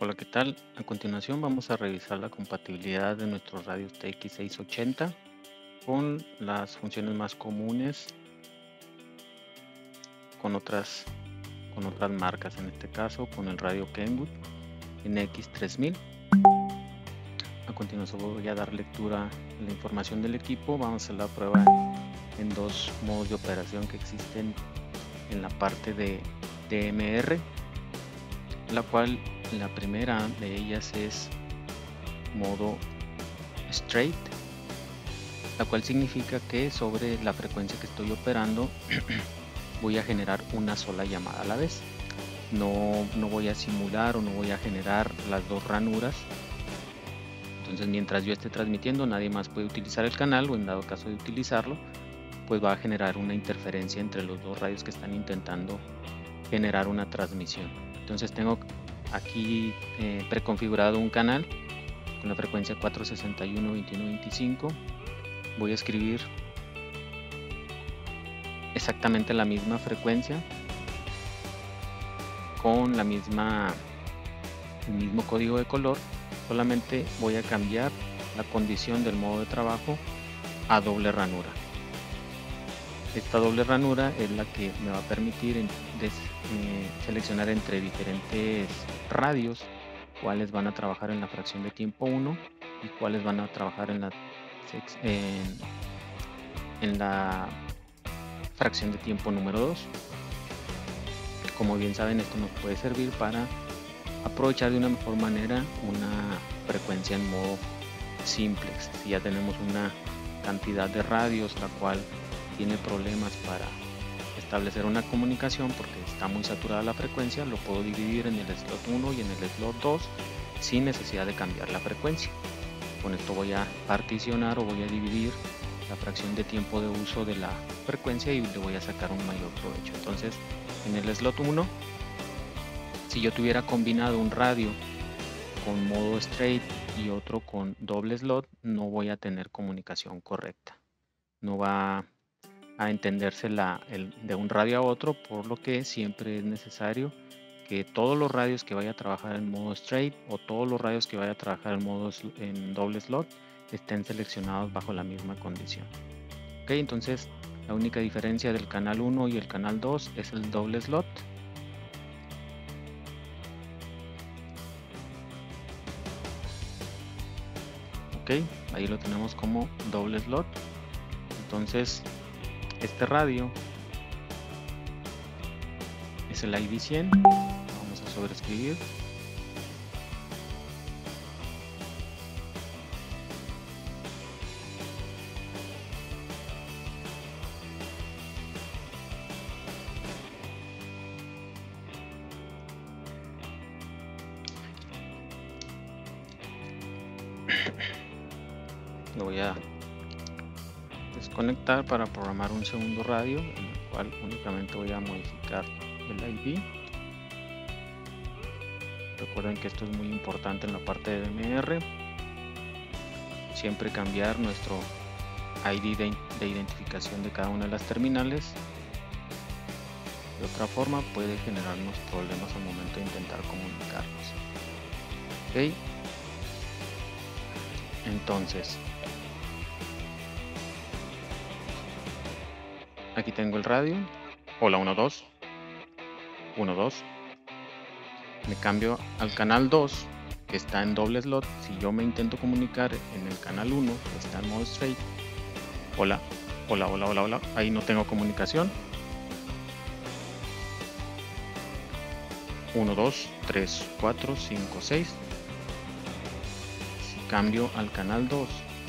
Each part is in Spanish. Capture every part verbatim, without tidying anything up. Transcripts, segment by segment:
Hola, ¿qué tal? A continuación vamos a revisar la compatibilidad de nuestros radios T X seiscientos ochenta con las funciones más comunes con otras, con otras marcas, en este caso con el radio Kenwood N X tres mil. A continuación voy a dar lectura a la información del equipo. Vamos a hacer la prueba en dos modos de operación que existen en la parte de D M R, la cual la primera de ellas es modo straight, la cual significa que sobre la frecuencia que estoy operando voy a generar una sola llamada a la vez. No, no voy a simular o no voy a generar las dos ranuras. Entonces, mientras yo esté transmitiendo, nadie más puede utilizar el canal, o en dado caso de utilizarlo, pues va a generar una interferencia entre los dos radios que están intentando generar una transmisión. Entonces tengo aquí eh, preconfigurado un canal con la frecuencia cuatrocientos sesenta y uno, veintiuno, veinticinco. Voy a escribir exactamente la misma frecuencia con la misma el mismo código de color, solamente voy a cambiar la condición del modo de trabajo a doble ranura. Esta doble ranura es la que me va a permitir en, des, eh, seleccionar entre diferentes radios cuáles van a trabajar en la fracción de tiempo uno y cuáles van a trabajar en la, en, en la fracción de tiempo número dos. Como bien saben, esto nos puede servir para aprovechar de una mejor manera una frecuencia en modo simplex. Si ya tenemos una cantidad de radios la cual tiene problemas para establecer una comunicación porque está muy saturada la frecuencia, lo puedo dividir en el slot uno y en el slot dos sin necesidad de cambiar la frecuencia. Con esto voy a particionar o voy a dividir la fracción de tiempo de uso de la frecuencia y le voy a sacar un mayor provecho. Entonces, en el slot uno, si yo tuviera combinado un radio con modo straight y otro con doble slot, no voy a tener comunicación correcta. No va a entenderse la, el, de un radio a otro, por lo que siempre es necesario que todos los radios que vaya a trabajar en modo straight o todos los radios que vaya a trabajar en modo en doble slot estén seleccionados bajo la misma condición. Ok, entonces la única diferencia del canal uno y el canal dos es el doble slot. Ok, ahí lo tenemos como doble slot. Entonces este radio es el I D cien. Vamos a sobreescribir. Lo voy a desconectar para programar un segundo radio en el cual únicamente voy a modificar el I D. Recuerden que esto es muy importante en la parte de D M R. Siempre cambiar nuestro I D de, de identificación de cada una de las terminales. De otra forma puede generarnos problemas al momento de intentar comunicarnos. Ok. Entonces, aquí tengo el radio. Hola, uno dos. uno dos. Me cambio al canal dos, que está en doble slot. Si yo me intento comunicar en el canal uno, que está en modo straight. Hola, hola, hola, hola, hola. Ahí no tengo comunicación. uno, dos, tres, cuatro, cinco, seis. Si cambio al canal dos.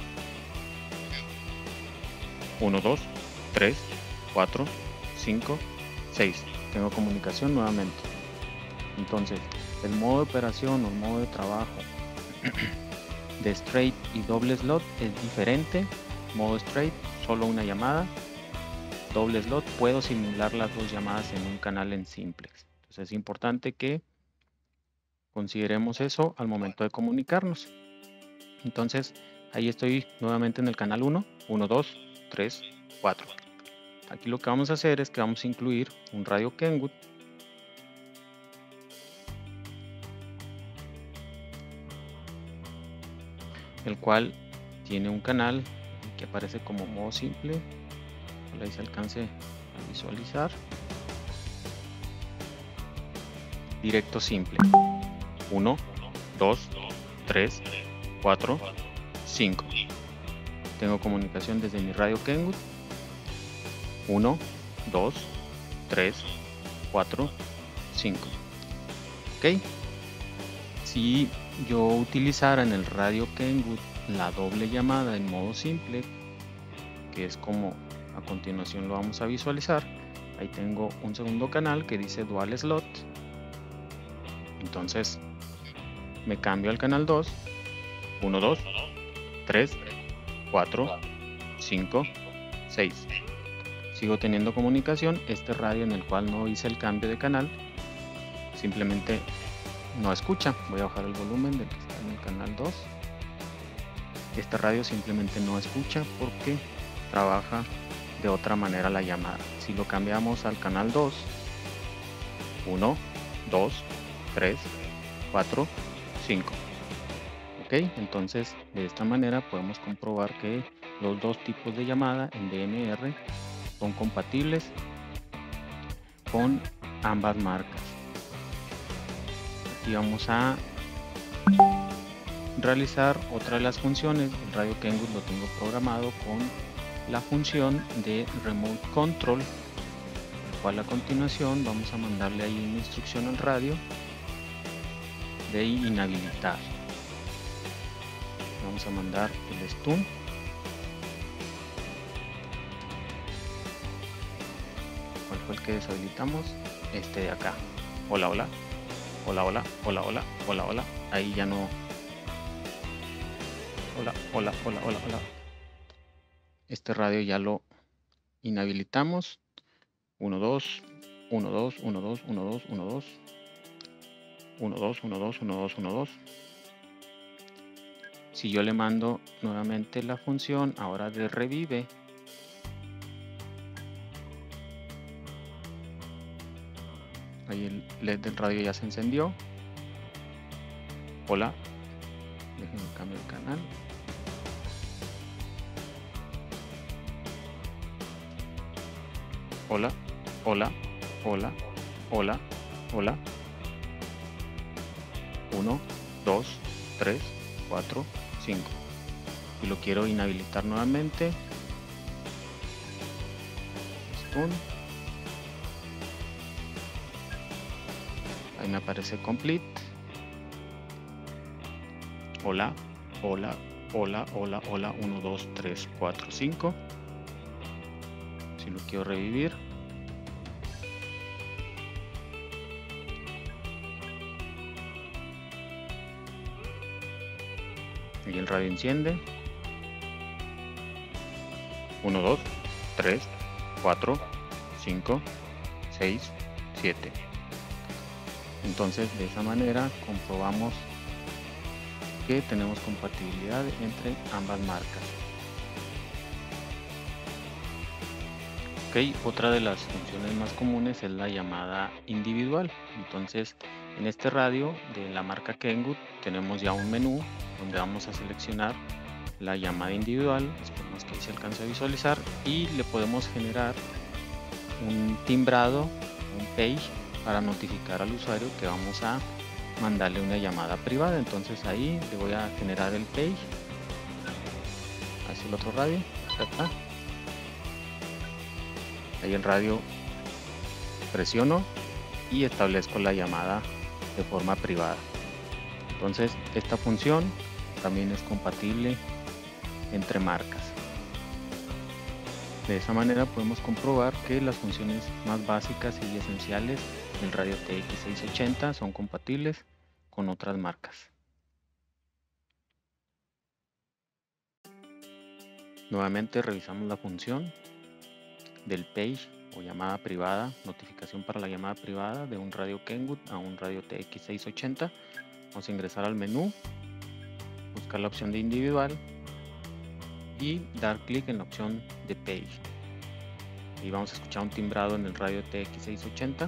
uno, dos, tres, cuatro, cinco, seis. Tengo comunicación nuevamente. Entonces, el modo de operación o el modo de trabajo de straight y doble slot es diferente. Modo straight, solo una llamada. Doble slot, puedo simular las dos llamadas en un canal en simplex. Entonces es importante que consideremos eso al momento de comunicarnos. Entonces, ahí estoy nuevamente en el canal uno, uno, dos, tres, cuatro. Aquí lo que vamos a hacer es que vamos a incluir un radio Kenwood el cual tiene un canal que aparece como modo simple. Ahí se alcance a visualizar. Directo simple. uno, dos, tres, cuatro, cinco. Tengo comunicación desde mi radio Kenwood. uno, dos, tres, cuatro, cinco. Ok. Si yo utilizara en el radio Kenwood la doble llamada en modo simple, que es como a continuación lo vamos a visualizar, ahí tengo un segundo canal que dice dual slot. Entonces me cambio al canal dos, uno, dos, tres, cuatro, cinco, seis. Sigo teniendo comunicación. Este radio en el cual no hice el cambio de canal simplemente no escucha. Voy a bajar el volumen del que está en el canal dos. Este radio simplemente no escucha porque trabaja de otra manera la llamada. Si lo cambiamos al canal dos, uno, dos, tres, cuatro, cinco. Ok, entonces de esta manera podemos comprobar que los dos tipos de llamada en D M R son compatibles con ambas marcas. Aquí vamos a realizar otra de las funciones. El radio Kenwood lo tengo programado con la función de Remote Control, el cual a continuación vamos a mandarle ahí una instrucción al radio de inhabilitar. Vamos a mandar el stun. ¿Cuál fue el que deshabilitamos? Este de acá. Hola, hola. Hola, hola, hola, hola, hola, hola. Ahí ya no. Hola, hola, hola, hola, hola. Este radio ya lo inhabilitamos. uno, dos, uno, dos, uno, dos, uno, dos, uno, dos. uno, dos, uno, dos, uno, dos, uno, dos. Si yo le mando nuevamente la función ahora de revive, ahí el L E D del radio ya se encendió. Hola, déjenme cambiar el canal. Hola, hola, hola, hola, hola. uno, dos, tres, cuatro, cinco. Y lo quiero inhabilitar nuevamente. Stun. Ahí me aparece complete. Hola, hola, hola, hola, hola. uno, dos, tres, cuatro, cinco. Si lo quiero revivir. Y el radio enciende. uno, dos, tres, cuatro, cinco, seis, siete. Entonces de esa manera comprobamos que tenemos compatibilidad entre ambas marcas. Ok, otra de las funciones más comunes es la llamada individual. Entonces en este radio de la marca Kenwood tenemos ya un menú donde vamos a seleccionar la llamada individual. Esperemos que ahí se alcance a visualizar y le podemos generar un timbrado, un page, para notificar al usuario que vamos a mandarle una llamada privada. Entonces ahí le voy a generar el page hacia el otro radio. Acá. Ahí el radio presiono y establezco la llamada de forma privada. Entonces esta función también es compatible entre marcas. De esa manera podemos comprobar que las funciones más básicas y esenciales del radio T X seiscientos ochenta son compatibles con otras marcas. Nuevamente revisamos la función del page o llamada privada, notificación para la llamada privada de un radio Kenwood a un radio T X seiscientos ochenta. Vamos a ingresar al menú, buscar la opción de individual y dar clic en la opción de page. Y vamos a escuchar un timbrado en el radio T X seiscientos ochenta.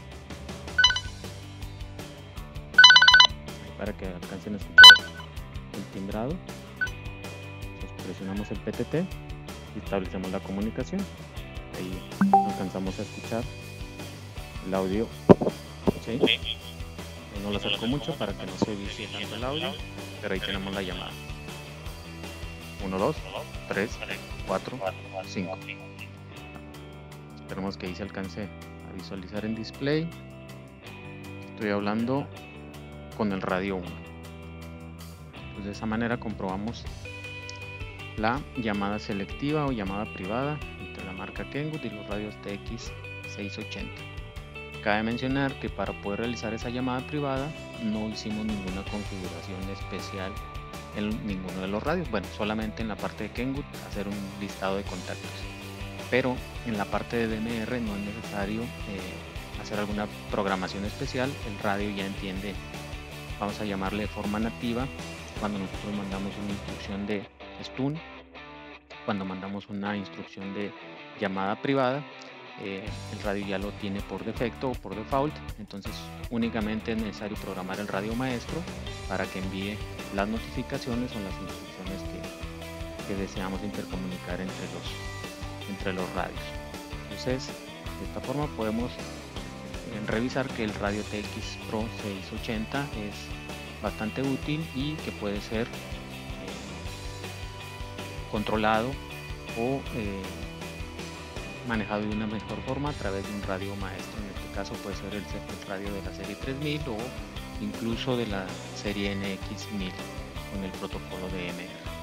Para que alcancen a escuchar el timbrado, entonces presionamos el P T T y establecemos la comunicación. Ahí alcanzamos a escuchar el audio, ¿sí? No lo acerco mucho para que no se vicie tanto el audio, pero ahí tenemos la llamada. uno, dos, tres, cuatro, cinco. Esperemos que ahí se alcance a visualizar en display. Estoy hablando con el radio uno. Pues de esa manera comprobamos la llamada selectiva o llamada privada entre la marca Kenwood y los radios T X seiscientos ochenta. Cabe mencionar que para poder realizar esa llamada privada no hicimos ninguna configuración especial en ninguno de los radios. Bueno, solamente en la parte de Kenwood hacer un listado de contactos, pero en la parte de D M R no es necesario eh, hacer alguna programación especial. El radio ya entiende, vamos a llamarle de forma nativa, cuando nosotros mandamos una instrucción de stun, cuando mandamos una instrucción de llamada privada. Eh, el radio ya lo tiene por defecto o por default, entonces únicamente es necesario programar el radio maestro para que envíe las notificaciones o las instrucciones que, que deseamos intercomunicar entre los, entre los radios. Entonces, de esta forma podemos eh, revisar que el radio T X Pro seiscientos ochenta es bastante útil y que puede ser eh, controlado o eh, manejado de una mejor forma a través de un radio maestro. En este caso puede ser el, el radio de la serie tres mil o incluso de la serie N X mil con el protocolo de D M R.